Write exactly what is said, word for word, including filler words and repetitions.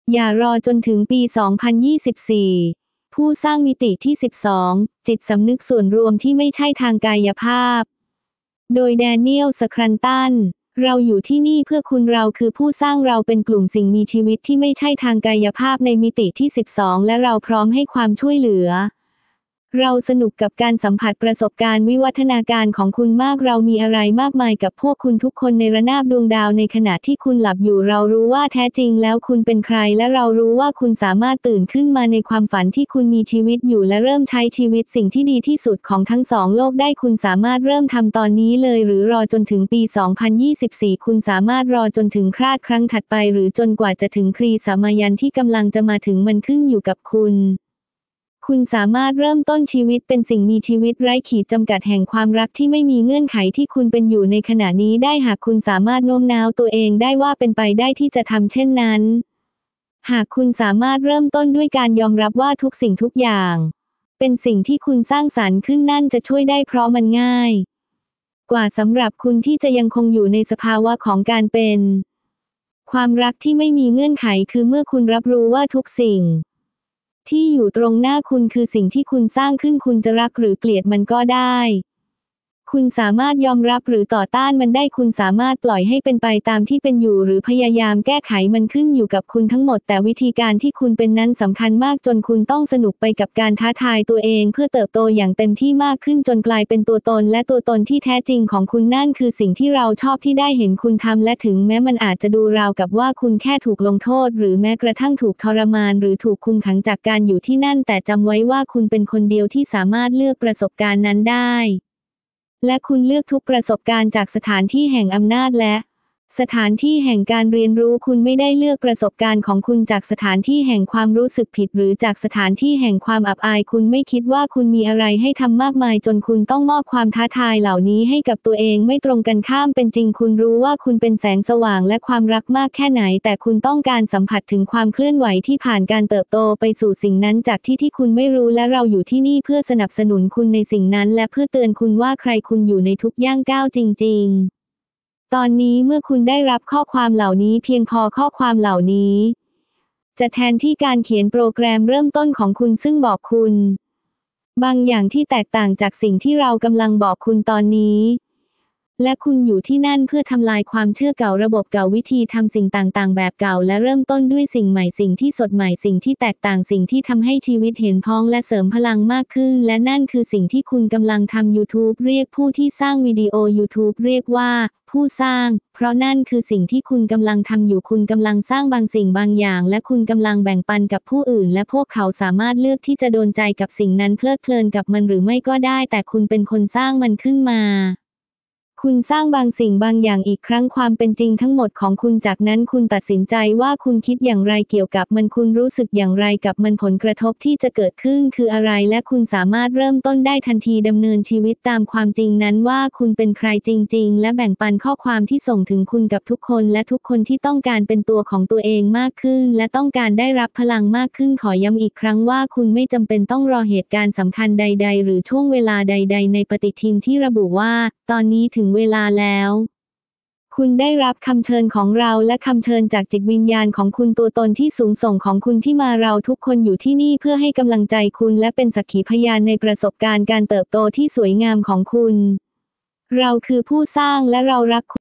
อย่ารอจนถึงปี สองพันยี่สิบสี่ ผู้สร้างมิติที่ สิบสอง จิตสำนึกส่วนรวมที่ไม่ใช่ทางกายภาพโดยแดเนียล สแครันตันเราอยู่ที่นี่เพื่อคุณเราคือผู้สร้างเราเป็นกลุ่มสิ่งมีชีวิตที่ไม่ใช่ทางกายภาพในมิติที่ สิบสอง และเราพร้อมให้ความช่วยเหลือเราสนุกกับการสัมผัสประสบการณ์วิวัฒนาการของคุณมากเรามีอะไรมากมายกับพวกคุณทุกคนในระนาบดวงดาวในขณะที่คุณหลับอยู่เรารู้ว่าแท้จริงแล้วคุณเป็นใครและเรารู้ว่าคุณสามารถตื่นขึ้นมาในความฝันที่คุณมีชีวิตอยู่และเริ่มใช้ชีวิตสิ่งที่ดีที่สุดของทั้งสองโลกได้คุณสามารถเริ่มทำตอนนี้เลยหรือรอจนถึงปี สองพันยี่สิบสี่ คุณสามารถรอจนถึงคราดครั้งถัดไปหรือจนกว่าจะถึงครีสามายันที่กำลังจะมาถึงมันขึ้นอยู่กับคุณคุณสามารถเริ่มต้นชีวิตเป็นสิ่งมีชีวิตไร้ขีดจำกัดแห่งความรักที่ไม่มีเงื่อนไขที่คุณเป็นอยู่ในขณะนี้ได้หากคุณสามารถโน้มน้าวตัวเองได้ว่าเป็นไปได้ที่จะทำเช่นนั้นหากคุณสามารถเริ่มต้นด้วยการยอมรับว่าทุกสิ่งทุกอย่างเป็นสิ่งที่คุณสร้างสรรค์ขึ้นนั่นจะช่วยได้เพราะมันง่ายกว่าสำหรับคุณที่จะยังคงอยู่ในสภาวะของการเป็นความรักที่ไม่มีเงื่อนไขคือเมื่อคุณรับรู้ว่าทุกสิ่งที่อยู่ตรงหน้าคุณคือสิ่งที่คุณสร้างขึ้นคุณจะรักหรือเกลียดมันก็ได้คุณสามารถยอมรับหรือต่อต้านมันได้คุณสามารถปล่อยให้เป็นไปตามที่เป็นอยู่หรือพยายามแก้ไขมันขึ้นอยู่กับคุณทั้งหมดแต่วิธีการที่คุณเป็นนั้นสำคัญมากจนคุณต้องสนุกไปกับการท้าทายตัวเองเพื่อเติบโตอย่างเต็มที่มากขึ้นจนกลายเป็นตัวตนและตัวตนที่แท้จริงของคุณนั่นคือสิ่งที่เราชอบที่ได้เห็นคุณทำและถึงแม้มันอาจจะดูราวกับว่าคุณแค่ถูกลงโทษหรือแม้กระทั่งถูกทรมานหรือถูกคุมขังจากการอยู่ที่นั่นแต่จำไว้ว่าคุณเป็นคนเดียวที่สามารถเลือกประสบการณ์นั้นได้และคุณเลือกทุกประสบการณ์จากสถานที่แห่งอำนาจและสถานที่แห่งการเรียนรู้คุณไม่ได้เลือกประสบการณ์ของคุณจากสถานที่แห่งความรู้สึกผิดหรือจากสถานที่แห่งความอับอายคุณไม่คิดว่าคุณมีอะไรให้ทำมากมายจนคุณต้องมอบความท้าทายเหล่านี้ให้กับตัวเองไม่ตรงกันข้ามเป็นจริงคุณรู้ว่าคุณเป็นแสงสว่างและความรักมากแค่ไหนแต่คุณต้องการสัมผัสถึงความเคลื่อนไหวที่ผ่านการเติบโตไปสู่สิ่งนั้นจากที่ที่คุณไม่รู้และเราอยู่ที่นี่เพื่อสนับสนุนคุณในสิ่งนั้นและเพื่อเตือนคุณว่าใครคุณอยู่ในทุกย่างก้าวจริงๆตอนนี้เมื่อคุณได้รับข้อความเหล่านี้เพียงพอข้อความเหล่านี้จะแทนที่การเขียนโปรแกรมเริ่มต้นของคุณซึ่งบอกคุณบางอย่างที่แตกต่างจากสิ่งที่เรากำลังบอกคุณตอนนี้และคุณอยู่ที่นั่นเพื่อทำลายความเชื่อเก่าระบบเก่าวิธีทำสิ่งต่างๆแบบเก่าและเริ่มต้นด้วยสิ่งใหม่สิ่งที่สดใหม่สิ่งที่แตกต่างสิ่งที่ทำให้ชีวิตเห็นพ้องและเสริมพลังมากขึ้นและนั่นคือสิ่งที่คุณกำลังทำ YouTube เรียกผู้ที่สร้างวิดีโอ YouTube เรียกว่าผู้สร้างเพราะนั่นคือสิ่งที่คุณกำลังทำอยู่คุณกำลังสร้างบางสิ่งบางอย่างและคุณกำลังแบ่งปันกับผู้อื่นและพวกเขาสามารถเลือกที่จะโดนใจกับสิ่งนั้นเพลิดเพลินกับมันหรือไม่ก็ได้แต่คุณเป็นคนสร้างมันขึ้นมาคุณสร้างบางสิ่งบางอย่างอีกครั้งความเป็นจริงทั้งหมดของคุณจากนั้นคุณตัดสินใจว่าคุณคิดอย่างไรเกี่ยวกับมันคุณรู้สึกอย่างไรกับมันผลกระทบที่จะเกิดขึ้นคืออะไรและคุณสามารถเริ่มต้นได้ทันทีดำเนินชีวิตตามความจริงนั้นว่าคุณเป็นใครจริงๆและแบ่งปันข้อความที่ส่งถึงคุณกับทุกคนและทุกคนที่ต้องการเป็นตัวของตัวเองมากขึ้นและต้องการได้รับพลังมากขึ้นขอย้ำอีกครั้งว่าคุณไม่จำเป็นต้องรอเหตุการณ์สำคัญใดๆหรือช่วงเวลาใดๆในปฏิทินที่ระบุว่าตอนนี้ถึงเวลาแล้วคุณได้รับคำเชิญของเราและคำเชิญจากจิตวิญญาณของคุณตัวตนที่สูงส่งของคุณที่มาเราทุกคนอยู่ที่นี่เพื่อให้กำลังใจคุณและเป็นสักขีพยานในประสบการณ์การเติบโตที่สวยงามของคุณเราคือผู้สร้างและเรารัก